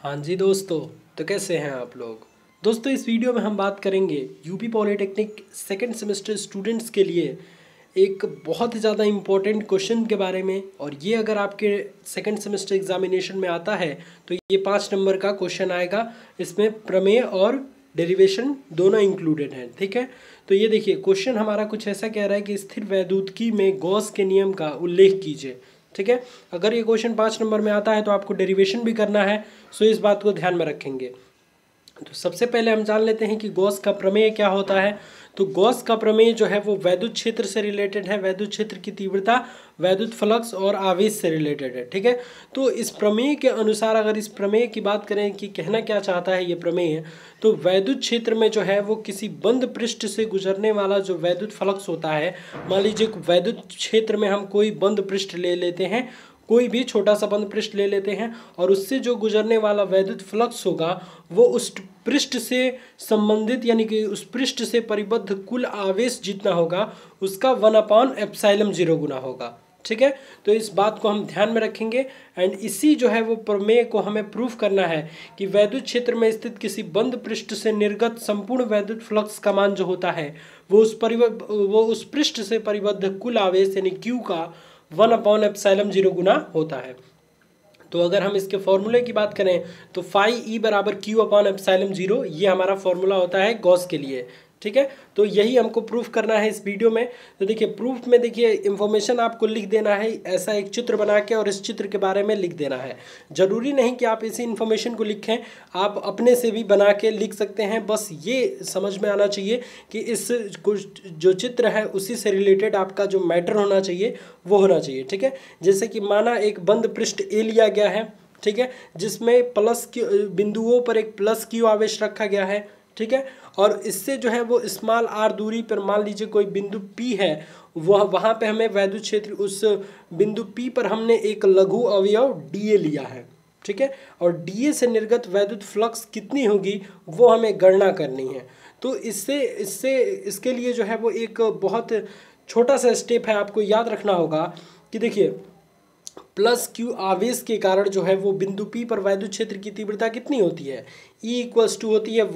हाँ जी दोस्तों, तो कैसे हैं आप लोग। दोस्तों इस वीडियो में हम बात करेंगे UP polytechnic second semester students के लिए एक बहुत ज़्यादा इम्पोर्टेंट क्वेश्चन के बारे में। और ये अगर आपके सेकंड सेमेस्टर एग्जामिनेशन में आता है तो ये 5 नंबर का क्वेश्चन आएगा। इसमें प्रमेय और डेरिवेशन दोनों इंक्लूडेड हैं, ठीक है। तो ये देखिए क्वेश्चन हमारा कुछ ऐसा कह रहा है कि स्थिर वैद्युतिकी में गॉस के नियम का उल्लेख कीजिए, ठीक है। अगर ये क्वेश्चन 5 नंबर में आता है तो आपको डेरिवेशन भी करना है, सो इस बात को ध्यान में रखेंगे। तो सबसे पहले हम जान लेते हैं कि गॉस का प्रमेय क्या होता है। तो गॉस का प्रमेय जो है वो वैद्युत क्षेत्र से रिलेटेड है। वैद्युत क्षेत्र की तीव्रता, वैद्युत फ्लक्स और आवेश से रिलेटेड है, ठीक है। तो इस प्रमेय के अनुसार अगर इस प्रमेय की बात करें कि कहना क्या चाहता है ये प्रमेय, तो वैद्युत क्षेत्र में जो है वो किसी बंद पृष्ठ से गुजरने वाला जो वैद्युत फ्लक्स होता है, मान लीजिए वैद्युत क्षेत्र में हम कोई बंद पृष्ठ ले लेते हैं, कोई भी छोटा सा बंद पृष्ठ ले लेते हैं और उससे जो गुजरने वाला वैद्युत फ्लक्स होगा वो उस पृष्ठ से संबंधित यानी कि उस पृष्ठ से परिबद्ध कुल आवेश जितना होगा उसका 1/ε0 गुना होगा, ठीक है। तो इस बात को हम ध्यान में रखेंगे। एंड इसी जो है वो प्रमेय को हमें प्रूफ करना है कि वैद्युत क्षेत्र में स्थित किसी बंद पृष्ठ से निर्गत संपूर्ण वैद्युत फ्लक्स का मान जो होता है वो उस पृष्ठ से परिबद्ध कुल आवेश यानी Q का 1/ε0 गुना होता है। तो अगर हम इसके फॉर्मूले की बात करें तो फाई ई बराबर Q/ε0 ये हमारा फॉर्मूला होता है गॉस के लिए, ठीक है। तो यही हमको प्रूफ करना है इस वीडियो में। तो देखिए प्रूफ में देखिए इन्फॉर्मेशन आपको लिख देना है, ऐसा एक चित्र बना के और इस चित्र के बारे में लिख देना है। ज़रूरी नहीं कि आप इसी इन्फॉर्मेशन को लिखें, आप अपने से भी बना के लिख सकते हैं। बस ये समझ में आना चाहिए कि इस जो चित्र है उसी से रिलेटेड आपका जो मैटर होना चाहिए वो होना चाहिए, ठीक है। जैसे कि माना एक बंद पृष्ठ ए लिया गया है, ठीक है, जिसमें प्लस क्यू बिंदुओं पर एक प्लस क्यू आवेश रखा गया है, ठीक है। और इससे जो है वो स्मॉल आर दूरी पर मान लीजिए कोई बिंदु पी है, वहाँ पे हमें वैद्युत क्षेत्र उस बिंदु पी पर हमने एक लघु अवयव डीए लिया है, ठीक है। और डीए से निर्गत वैद्युत फ्लक्स कितनी होगी वो हमें गणना करनी है। तो इसके लिए जो है वो एक बहुत छोटा सा स्टेप है, आपको याद रखना होगा कि देखिए प्लस क्यू आवेश के कारण जो है वो बिंदु पी पर वैद्युत क्षेत्र की तीव्रता कितनी होती है, E होती है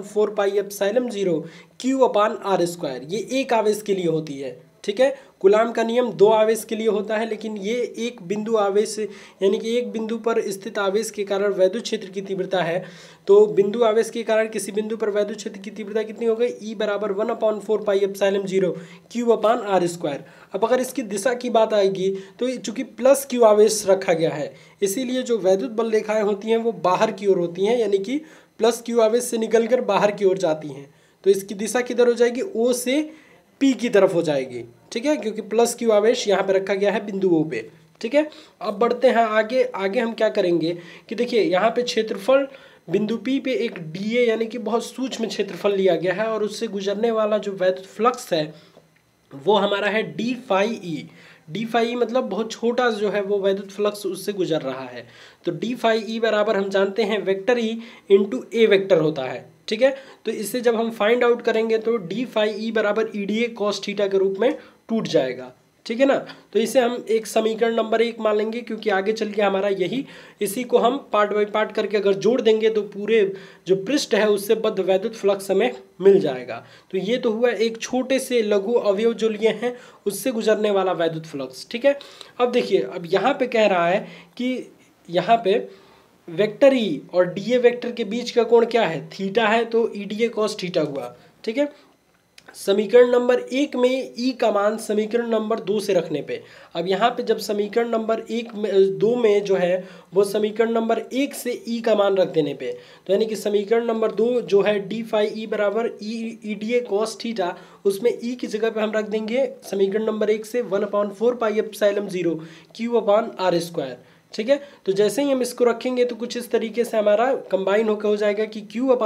1/4πε0 Q/r²। ये एक आवेश के लिए होती है, ठीक है। कूलाम का नियम 2 आवेश के लिए होता है, लेकिन ये एक बिंदु आवेश यानी कि एक बिंदु पर स्थित आवेश के कारण वैद्युत क्षेत्र की तीव्रता है। तो बिंदु आवेश के कारण किसी बिंदु पर वैद्युत क्षेत्र की तीव्रता कितनी हो गई, E बराबर 1/4πε0 Q/r²। अब अगर इसकी दिशा की बात आएगी तो चूंकि प्लस क्यू आवेश रखा गया है इसीलिए जो वैद्युत बल रेखाएं होती हैं वो बाहर की ओर होती हैं, यानी कि प्लस क्यू आवेश से निकलकर बाहर की ओर जाती हैं। तो इसकी दिशा किधर हो जाएगी, O से P की तरफ हो जाएगी, ठीक है, क्योंकि प्लस क्यू आवेश यहाँ पे रखा गया है बिंदुओं पे, ठीक है। अब बढ़ते हैं आगे। आगे हम क्या करेंगे कि देखिए यहाँ पे क्षेत्रफल बिंदु P पे एक डीए यानी कि बहुत सूक्ष्म क्षेत्रफल लिया गया है और उससे गुजरने वाला जो वैद्युत फ्लक्स है वो हमारा है डी फाई ई मतलब बहुत छोटा जो है वो वैद्युत फ्लक्स उससे गुजर रहा है। तो डी फाई ई बराबर हम जानते हैं vector E into A vector होता है, ठीक है। तो इससे जब हम फाइंड आउट करेंगे तो डी फाई ई बराबर ईडीए कॉस थीटा के रूप में टूट जाएगा, ठीक है ना। तो इसे हम एक समीकरण नंबर 1 मान लेंगे, क्योंकि आगे चल के हमारा इसी को हम पार्ट बाय पार्ट करके अगर जोड़ देंगे तो पूरे जो पृष्ठ है उससे बद्ध वैद्युत फ्लक्स हमें मिल जाएगा। तो ये तो हुआ एक छोटे से लघु अवयव जो लिए हैं उससे गुजरने वाला वैद्युत फ्लक्स, ठीक है। अब देखिए अब यहाँ पे कह रहा है कि यहाँ पे वेक्टर ई और डीए वेक्टर के बीच का कोण क्या है, थीटा है, तो ईडीए कॉस थीटा हुआ, ठीक है। समीकरण नंबर 1 में ई का मान समीकरण नंबर 2 से रखने पे, अब यहाँ पे जब समीकरण नंबर 2 में जो है वो समीकरण नंबर 1 से ई का मान रख देने पे, तो यानी कि समीकरण नंबर 2 जो है डी फाई ई बराबर E D A cos theta, उसमें ई की जगह पे हम रख देंगे समीकरण नंबर 1 से 1/4πε0 Q/r², ठीक है। तो जैसे ही हम इसको रखेंगे तो कुछ इस तरीके से हमारा कंबाइन होकर हो जाएगा कि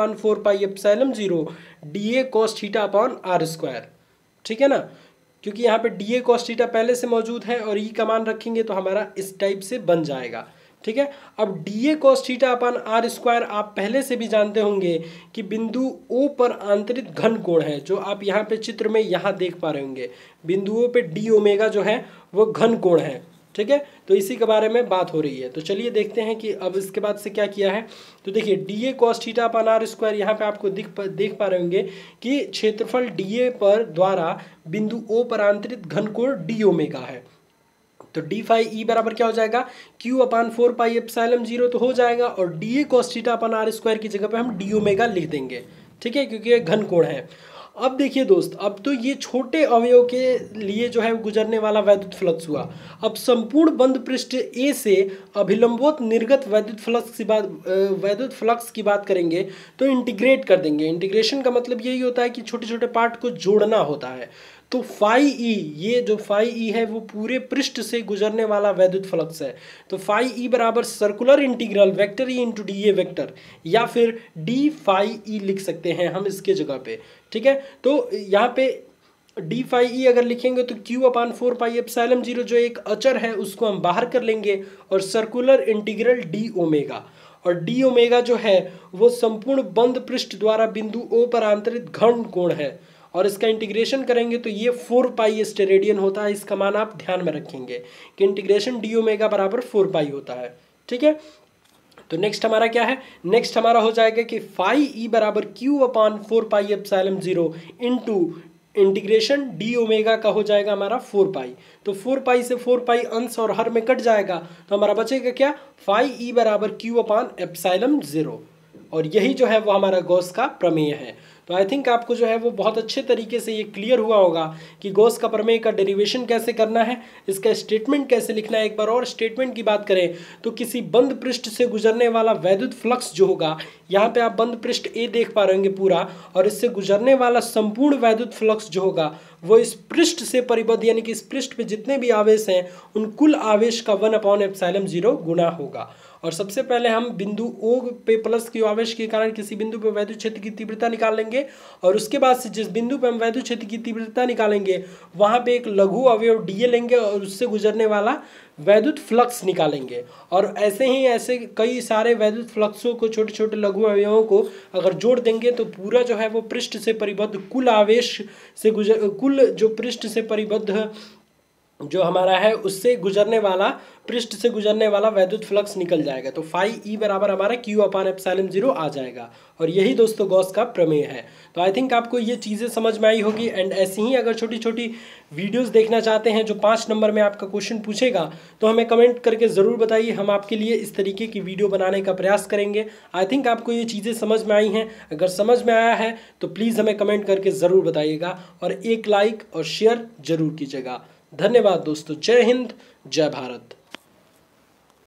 Q/4πε0 DA cos θ/r², ठीक है ना, क्योंकि यहाँ पे DA cos θ पहले से मौजूद है और E का मान रखेंगे तो हमारा इस टाइप से बन जाएगा, ठीक है। अब DA cos θ/r² आप पहले से भी जानते होंगे कि बिंदु O पर आंतरिक घन कोण है, जो आप यहाँ पे चित्र में यहाँ देख पा रहे होंगे। बिंदुओं पे डी ओमेगा जो है वो घन कोण है, ठीक है, तो इसी के बारे में बात हो रही है। तो चलिए देखते हैं कि अब इसके बाद से क्या किया है। तो देखिए D A cos theta upon R square, यहाँ पे आपको देख पा रहे होंगे कि क्षेत्रफल डी ए पर द्वारा बिंदु ओ पर आंतरिक घनकोण डी ओमेगा है। तो डी फाई ई बराबर क्या हो जाएगा, क्यू अपान 4 पाई एप्सिलॉन 0 तो हो जाएगा, और D A cos theta upon R square की जगह पे हम डी ओमेगा लिख देंगे, ठीक है, क्योंकि ये घनकोण है। अब देखिए दोस्त, अब तो ये छोटे अवयव के लिए जो है गुजरने वाला वैद्युत फ्लक्स हुआ। अब संपूर्ण बंद पृष्ठ ए से अभिलंबवत निर्गत वैद्युत फ्लक्स की बात करेंगे तो इंटीग्रेट कर देंगे। इंटीग्रेशन का मतलब यही होता है कि छोटे छोटे पार्ट को जोड़ना होता है। तो फाई ई, ये जो फाई ई है वो पूरे पृष्ठ से गुजरने वाला वैद्युत फ्लक्स है। तो फाई ई बराबर circular integral vector E into D A vector, या फिर डी फाई ई लिख सकते हैं हम इसके जगह पे, ठीक है। तो यहाँ पे डी फाई ई अगर लिखेंगे तो क्यू अपान 4 पाई एप्सिलॉन 0 जो एक अचर है उसको हम बाहर कर लेंगे, और सर्कुलर इंटीग्रल डी ओमेगा, और डी ओमेगा जो है वो संपूर्ण बंद पृष्ठ द्वारा बिंदु ओ पर आंतरिक घन कोण है, और इसका इंटीग्रेशन करेंगे तो ये 4 पाई स्टेरेडियन होता है। इसका मान आप ध्यान में रखेंगे कि इंटीग्रेशन डी ओमेगा बराबर 4 पाई होता है, ठीक है। तो नेक्स्ट हमारा क्या है, नेक्स्ट हमारा हो जाएगा कि फाई ई बराबर Q upon 4 pi epsilon 0 into integration D omega का हो जाएगा हमारा 4 पाई। तो 4 पाई से 4 पाई अंश और हर में कट जाएगा, तो हमारा बचेगा क्या, फाई ई बराबर क्यू अपान एप्सिलॉन 0, और यही जो है वो हमारा गॉस का प्रमेय है। तो आई थिंक आपको जो है वो बहुत अच्छे तरीके से ये क्लियर हुआ होगा कि गॉस का प्रमेय का डेरिवेशन कैसे करना है, इसका स्टेटमेंट कैसे लिखना है। एक बार और स्टेटमेंट की बात करें तो किसी बंद पृष्ठ से गुजरने वाला वैद्युत फ्लक्स जो होगा, यहाँ पे आप बंद पृष्ठ ए देख पा रहे होंगे पूरा, और इससे गुजरने वाला संपूर्ण वैद्युत फ्लक्स जो होगा वो इस पृष्ठ से परिबद्ध, यानी कि इस पृष्ठ पे जितने भी आवेश हैं उन कुल आवेश का 1/एप्सिलॉन 0 गुना होगा। और सबसे पहले हम बिंदु ओ पे प्लस के आवेश के कारण किसी बिंदु पे वैद्युत क्षेत्र की तीव्रता निकालेंगे, और उसके बाद से जिस बिंदु पे हम वैद्युत क्षेत्र की तीव्रता निकालेंगे वहाँ पे एक लघु अवयव डी ए लेंगे और उससे गुजरने वाला वैद्युत फ्लक्स निकालेंगे। और ऐसे कई सारे वैद्युत फ्लक्सों को, छोटे छोटे लघु अवयवों को अगर जोड़ देंगे तो पूरा जो है वो पृष्ठ से परिबद्ध कुल आवेश से कुल जो पृष्ठ से परिबद्ध जो हमारा है उससे गुजरने वाला, पृष्ठ से गुजरने वाला वैद्युत फ्लक्स निकल जाएगा। तो फाई ई बराबर हमारा क्यू अपान एप्सिलॉन 0 आ जाएगा, और यही दोस्तों गॉस का प्रमेय है। तो आई थिंक आपको ये चीज़ें समझ में आई होगी। एंड ऐसी ही अगर छोटी छोटी वीडियोस देखना चाहते हैं जो 5 नंबर में आपका क्वेश्चन पूछेगा तो हमें कमेंट करके ज़रूर बताइए, हम आपके लिए इस तरीके की वीडियो बनाने का प्रयास करेंगे। आई थिंक आपको ये चीज़ें समझ में आई हैं। अगर समझ में आया है तो प्लीज़ हमें कमेंट करके ज़रूर बताइएगा, और एक लाइक और शेयर ज़रूर कीजिएगा। धन्यवाद दोस्तों। जय हिंद, जय भारत।